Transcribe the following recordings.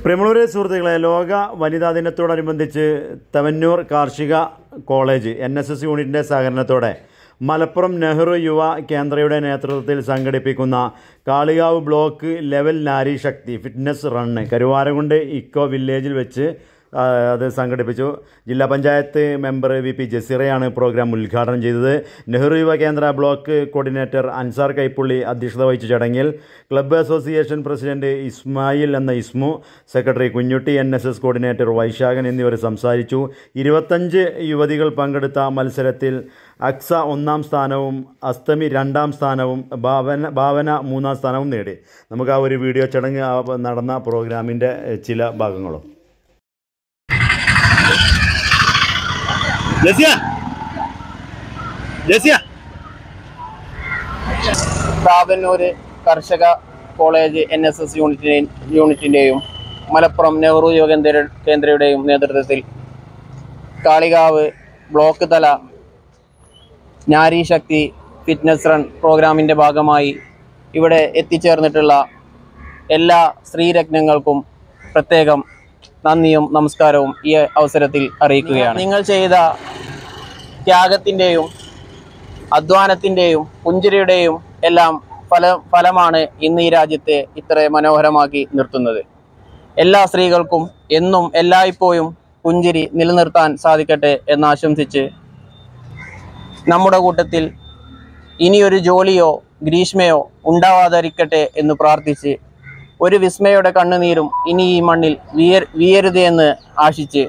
പ്രിയമുള്ളവരെ സുഹൃത്തുക്കളെ, ലോക വനിതാ ദിനത്തോടനുബന്ധിച്ച് തവന്നൂർ കാർഷിക കോളേജ് NSS യൂണിറ്റിൻ്റെ സഹകരണത്തോടെ മലപ്പുറം നെഹ്റു യുവ കേന്ദ്രയുടെ നേതൃത്വത്തിൽ സംഘടിപ്പിക്കുന്ന Kalikavu block level Nari Shakti fitness run Karuvarakundu eco വില്ലേജിൽ വെച്ച് അത് സംഘടിപ്പിച്ചു. ജില്ലാ പഞ്ചായത്ത് മെമ്പർ VP ജസീറയാണ് പ്രോഗ്രാം ഉദ്ഘാടനം ചെയ്തത്. നെഹ്റു യുവ കേന്ദ്ര ബ്ലോക്ക് കോർഡിനേറ്റർ അൻസാർ കൈപ്പുള്ളി അധ്യക്ഷത വഹിച്ച ചടങ്ങിൽ ക്ലബ്ബ് അസോസിയേഷൻ പ്രസിഡന്റ് ഇസ്മായിൽ എന്ന Ismu, secretary Kunjutty, NSS coordinator Vaishakhan എന്നിവർ സംസാരിച്ചു. 25 യുവതികൾ പങ്കെടുത്ത മത്സരത്തിൽ അക്സ 1-ാം സ്ഥാനവും അസ്തമി 2-ാം സ്ഥാനവും ഭാവന 3-ാം സ്ഥാനവും നേടി. നമുക്ക് ആ ഒരു വീഡിയോ ചടങ്ങ് നടന്ന പ്രോഗ്രാമിൻ്റെ ചില ഭാഗങ്ങളും. താവന്നൂര് കർഷക കോളേജ് NSS യൂണിറ്റിൻ്റെയും മലപ്പുറം നെഹ്റു യുവ കേന്ദ്രയുടെയും നേതൃത്വത്തിൽ കാളികാവ് ബ്ലോക്ക് തല നാരി ശക്തി ഫിറ്റ്നസ് റൺ പ്രോഗ്രാമിൻ്റെ ഭാഗമായി ഇവിടെ എത്തിച്ചേർന്നിട്ടുള്ള എല്ലാ സ്ത്രീരത്നങ്ങൾക്കും പ്രത്യേകം നന്ദിയും നമസ്കാരവും ഈ അവസരത്തിൽ അറിയിക്കുകയാണ്. നിങ്ങൾ ചെയ്ത ത്യാഗത്തിൻ്റെയും അധ്വാനത്തിൻ്റെയും പുഞ്ചിരിയുടെയും എല്ലാം ഫലമാണ് ഇന്ന് ഈ രാജ്യത്തെ ഇത്ര മനോഹരമാക്കി നിർത്തുന്നത്. എല്ലാ സ്ത്രീകൾക്കും എന്നും എല്ലായ്പ്പോഴും പുഞ്ചിരി നിലനിർത്താൻ സാധിക്കട്ടെ എന്നാശംസിച്ച് നമ്മുടെ കൂട്ടത്തിൽ ഇനിയൊരു ജോലിയോ ഗ്രീഷ്മയോ ഉണ്ടാവാതിരിക്കട്ടെ എന്ന് പ്രാർത്ഥിച്ച് ഒരു വിസ്മയുടെ കണ്ണുനീരും ഇനി ഈ മണ്ണിൽ വീയരുത് എന്ന് ആശിച്ച്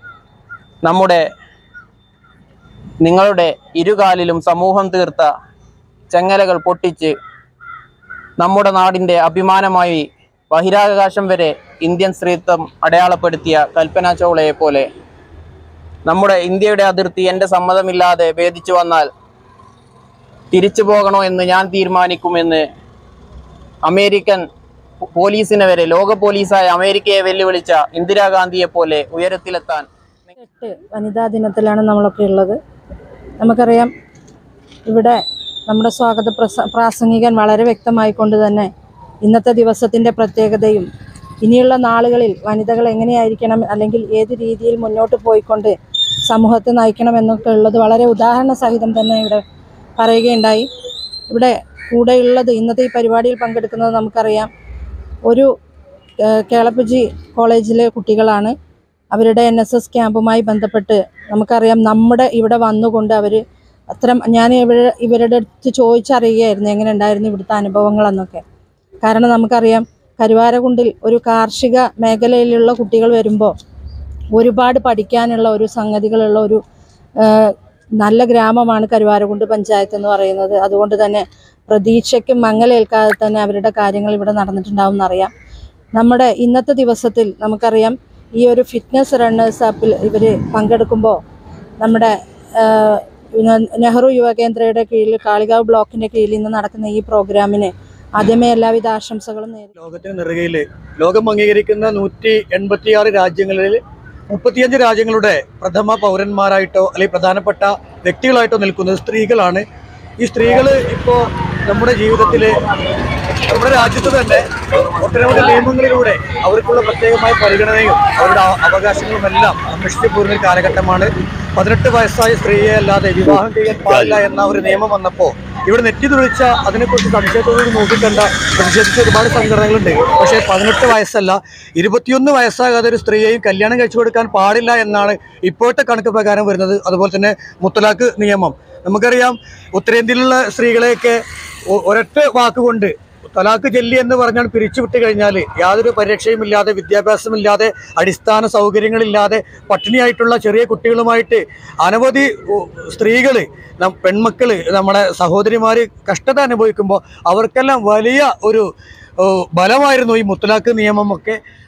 നിങ്ങളുടെ ഇരുകാലിലും സമൂഹം തീർത്ത ചെങ്ങലകൾ പൊട്ടിച്ച് നമ്മുടെ നാടിൻ്റെ അഭിമാനമായി ബഹിരാകാശം വരെ ഇന്ത്യൻ സ്ത്രീത്വം അടയാളപ്പെടുത്തിയ കൽപ്പന ചൗളയെ പോലെ നമ്മുടെ ഇന്ത്യയുടെ അതിർത്തി എൻ്റെ സമ്മതമില്ലാതെ ഭേദിച്ചു വന്നാൽ തിരിച്ചു പോകണോ എന്ന് ഞാൻ തീരുമാനിക്കുമെന്ന് അമേരിക്കൻ പോലീസിനെ വരെ, ലോക പോലീസായ അമേരിക്കയെ വെല്ലുവിളിച്ച ഇന്ദിരാഗാന്ധിയെ പോലെ ഉയരത്തിലെത്താൻ. വനിതാ ദിനത്തിലാണ് നമ്മളൊക്കെ ഉള്ളത്. നമുക്കറിയാം, ഇവിടെ നമ്മുടെ സ്വാഗത പ്രാസംഗികൻ വളരെ വ്യക്തമായിക്കൊണ്ട് തന്നെ ഇന്നത്തെ ദിവസത്തിൻ്റെ പ്രത്യേകതയും ഇനിയുള്ള നാളുകളിൽ വനിതകൾ എങ്ങനെയായിരിക്കണം, അല്ലെങ്കിൽ ഏത് രീതിയിൽ മുന്നോട്ട് പോയിക്കൊണ്ട് സമൂഹത്തെ നയിക്കണം എന്നൊക്കെ ഉള്ളത് വളരെ ഉദാഹരണ സഹിതം തന്നെ ഇവിടെ പറയുകയുണ്ടായി. ഇവിടെ കൂടെയുള്ളത് ഇന്നത്തെ ഈ പരിപാടിയിൽ പങ്കെടുക്കുന്നത് നമുക്കറിയാം ഒരു കേളപ്പജി കോളേജിലെ കുട്ടികളാണ്. അവരുടെ NSS ക്യാമ്പുമായി ബന്ധപ്പെട്ട് നമുക്കറിയാം നമ്മുടെ ഇവിടെ വന്നുകൊണ്ട് അവർ ഞാൻ ഇവരുടെ അടുത്ത് ചോദിച്ചറിയുകയായിരുന്നു എങ്ങനെ ഉണ്ടായിരുന്നു ഇവിടുത്തെ അനുഭവങ്ങളെന്നൊക്കെ. കാരണം നമുക്കറിയാം കരുവാരകുണ്ടിൽ ഒരു കാർഷിക മേഖലയിലുള്ള കുട്ടികൾ വരുമ്പോൾ ഒരുപാട് പഠിക്കാനുള്ള ഒരു സംഗതികളുള്ള ഒരു നല്ല ഗ്രാമമാണ് കരുവാരകുണ്ട് പഞ്ചായത്ത് എന്ന് പറയുന്നത്. അതുകൊണ്ട് തന്നെ പ്രതീക്ഷയ്ക്കും മങ്ങലേൽക്കാതെ തന്നെ അവരുടെ കാര്യങ്ങൾ ഇവിടെ നടന്നിട്ടുണ്ടാവും എന്നറിയാം. നമ്മുടെ ഇന്നത്തെ ദിവസത്തിൽ നമുക്കറിയാം ഈ ഒരു ഫിറ്റ്നസ് റണ്ണേഴ്സ് ആപ്പിൽ ഇവർ പങ്കെടുക്കുമ്പോൾ നമ്മുടെ നെഹ്റു യുവ കേന്ദ്രയുടെ കീഴിൽ കാളികാവ് ബ്ലോക്കിൻ്റെ കീഴിൽ ഇന്ന് നടക്കുന്ന ഈ പ്രോഗ്രാമിന് ആദ്യമേ എല്ലാവിധ ആശംസകളും നേരിടും. ലോകത്തിന് നെറുകയിൽ ലോകം അംഗീകരിക്കുന്ന 186 രാജ്യങ്ങളിൽ 35 രാജ്യങ്ങളുടെ പ്രഥമ പൗരന്മാരായിട്ടോ അല്ലെങ്കിൽ പ്രധാനപ്പെട്ട വ്യക്തികളായിട്ടോ നിൽക്കുന്നത് സ്ത്രീകളാണ്. ഈ സ്ത്രീകൾ ഇപ്പോൾ നമ്മുടെ ജീവിതത്തിൽ, നമ്മുടെ രാജ്യത്ത് തന്നെ ഒട്ടനവധി നിയമങ്ങളിലൂടെ അവർക്കുള്ള പ്രത്യേകമായ പരിഗണനയും അവരുടെ അവകാശങ്ങളുമെല്ലാം സംരക്ഷിച്ചു പോരുന്ന ഒരു കാലഘട്ടമാണ്. 18 വയസ്സായ സ്ത്രീയെ അല്ലാതെ വിവാഹം ചെയ്യാൻ പാടില്ല എന്ന ഒരു നിയമം വന്നപ്പോൾ ഇവിടെ നെറ്റി തുളിച്ച അതിനെക്കുറിച്ച് സംശയത്തോടുകൂടി നോക്കിക്കണ്ട പ്രതിഷേധിച്ച ഒരുപാട് സംഘടനകളുണ്ട്. പക്ഷേ 18 വയസ്സല്ല, 21 വയസ്സാകാതെ ഒരു സ്ത്രീയെയും കല്യാണം കഴിച്ചു കൊടുക്കാൻ പാടില്ല എന്നാണ് ഇപ്പോഴത്തെ കണക്ക് പ്രകാരം വരുന്നത്. അതുപോലെ തന്നെ മുത്തലാഖ് നിയമം നമുക്കറിയാം. ഉത്തരേന്ത്യയിലുള്ള സ്ത്രീകളെയൊക്കെ ഒരൊറ്റ വാക്കുകൊണ്ട് തലാഖ് ചൊല്ലി എന്ന് പറഞ്ഞാൽ പിരിച്ചുവിട്ട് കഴിഞ്ഞാൽ യാതൊരു പരിരക്ഷയുമില്ലാതെ, വിദ്യാഭ്യാസമില്ലാതെ, അടിസ്ഥാന സൗകര്യങ്ങളില്ലാതെ പട്ടിണിയായിട്ടുള്ള ചെറിയ കുട്ടികളുമായിട്ട് അനവധി സ്ത്രീകൾ, പെൺമക്കൾ, നമ്മുടെ സഹോദരിമാർ കഷ്ടത അനുഭവിക്കുമ്പോൾ അവർക്കെല്ലാം വലിയ ഒരു ബലമായിരുന്നു ഈ മുത്തലാഖ് നിയമമൊക്കെ.